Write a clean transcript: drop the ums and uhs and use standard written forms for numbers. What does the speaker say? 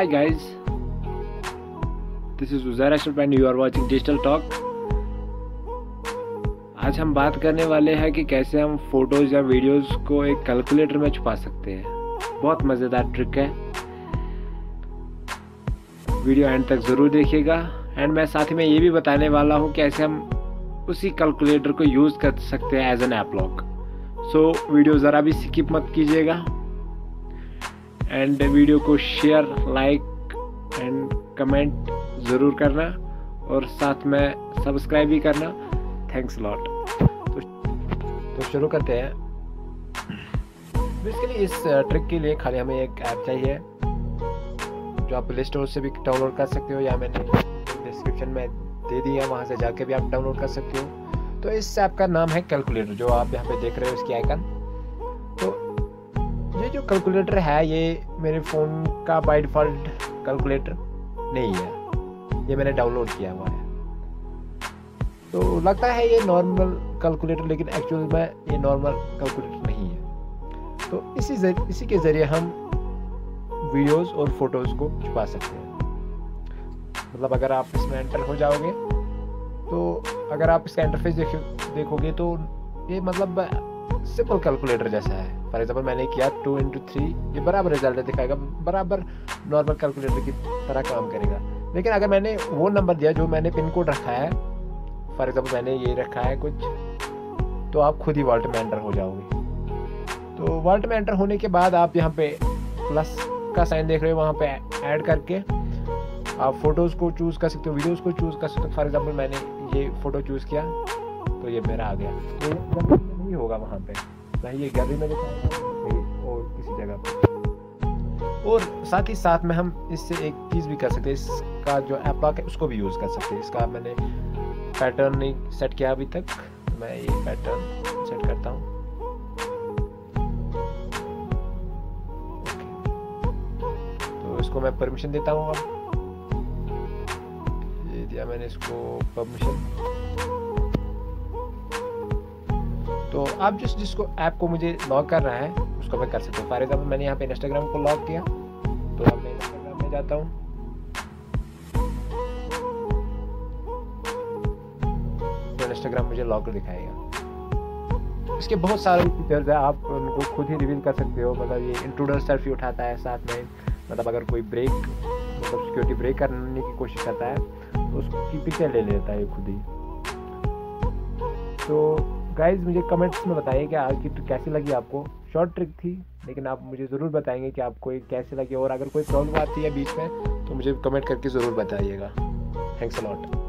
Hi guys, this is Uzair Ashraf and you are watching Digital Talk। आज हम बात करने वाले हैं कि कैसे हम फोटोज या वीडियोस को एक कैलकुलेटर में छुपा सकते हैं। बहुत मज़ेदार ट्रिक है, वीडियो एंड तक ज़रूर देखिएगा। एंड मैं साथ ही में ये भी बताने वाला हूँ कैसे हम उसी कैलकुलेटर को यूज़ कर सकते हैं as an app lock. So video ज़रा भी स्किप मत कीजिएगा एंड वीडियो को शेयर, लाइक एंड कमेंट ज़रूर करना और साथ में सब्सक्राइब भी करना। Thanks lot. तो शुरू करते हैं। बेसिकली इस ट्रिक के लिए खाली हमें एक ऐप चाहिए जो आप प्ले स्टोर से भी डाउनलोड कर सकते हो या मैंने डिस्क्रिप्शन में दे दिया, वहाँ से जाके भी आप डाउनलोड कर सकते हो। तो इस ऐप का नाम है कैलकुलेटर, जो आप यहाँ पे देख रहे हो इसकी आइकन। तो ये जो कैलकुलेटर है ये मेरे फ़ोन का बाय डिफ़ॉल्ट कैलकुलेटर नहीं है, ये मैंने डाउनलोड किया हुआ है। तो लगता है ये नॉर्मल कैलकुलेटर, लेकिन एक्चुअल में ये नॉर्मल कैलकुलेटर नहीं है। तो इसी के ज़रिए हम वीडियोस और फोटोज़ को छुपा सकते हैं। मतलब अगर आप इसमें एंटर हो जाओगे तो अगर आप इसका इंटरफेस देखोगे तो ये मतलब सिंपल कैलकुलेटर जैसा है। फॉर एग्जाम्पल मैंने किया 2 into 3, ये बराबर रिजल्ट दिखाएगा, बराबर नॉर्मल कैलकुलेटर की तरह काम करेगा। लेकिन अगर मैंने वो नंबर दिया जो मैंने पिन कोड रखा है, फॉर एग्जाम्पल मैंने ये रखा है कुछ, तो आप खुद ही वॉल्ट में एंटर हो जाओगे। तो वॉल्ट में एंटर होने के बाद आप यहाँ पे प्लस का साइन देख रहे हो, वहाँ पे ऐड करके आप फोटोज़ को चूज़ कर सकते हो, वीडियोज़ को चूज़ कर सकते हो। फॉर एग्जाम्पल मैंने ये फ़ोटो चूज़ किया तो ये मेरा आ गया। तो ये नहीं होगा वहाँ पे, ना ये गैलरी में दिखाएगा और किसी जगह पे। और साथ ही साथ में हम इससे एक चीज़ भी कर सकते हैं, इसका जो ऐप लॉक है उसको भी यूज़ कर सकते हैं। इसका मैंने पैटर्न नहीं सेट किया अभी तक, मैं ये पैटर्न सेट करता हूँ। तो इसको मैं परमिशन देता हूँ। अब ये दिया मैंने इसको परमिशन। तो आप जिसको ऐप को मुझे लॉक करना है उसको मैं कर सकता हूँ। फॉर एग्जाम्पल मैंने यहाँ पे इंस्टाग्राम को लॉक किया, तो अब मैं इंस्टाग्राम में जाता हूँ। तो इंस्टाग्राम मुझे लॉक दिखाएगा। इसके बहुत सारे फीचर्स है, आप उनको खुद ही रिवील कर सकते हो। मतलब ये इंट्रूडर सेल्फी उठाता है साथ में, मतलब अगर कोई मतलब सिक्योरिटी ब्रेक करने की कोशिश करता है तो उसकी पिक्चर ले लेता है खुद ही। तो गाइज मुझे कमेंट्स में बताइए कि आज की ट्रिक कैसी लगी आपको। शॉर्ट ट्रिक थी, लेकिन आप मुझे ज़रूर बताएंगे कि आपको ये कैसी लगी, और अगर कोई प्रॉब्लम आती है बीच में तो मुझे कमेंट करके ज़रूर बताइएगा। Thanks a lot.